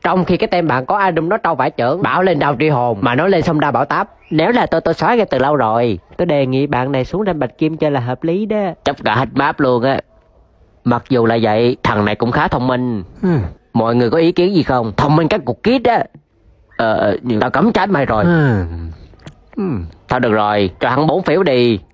Trong khi cái tem bạn có ai đụng nó trâu vải trưởng, bảo lên đao tri hồn, mà nó lên sông đa bảo táp. Nếu là tôi xóa ra từ lâu rồi. Tôi đề nghị bạn này xuống ranh bạch kim chơi là hợp lý đó. Chấp cả hết map luôn á. Mặc dù là vậy, thằng này cũng khá thông minh. Mọi người có ý kiến gì không? Thông minh các cục kít á. Tao cấm trách mày rồi. Thôi được rồi, cho hắn 4 phiếu đi.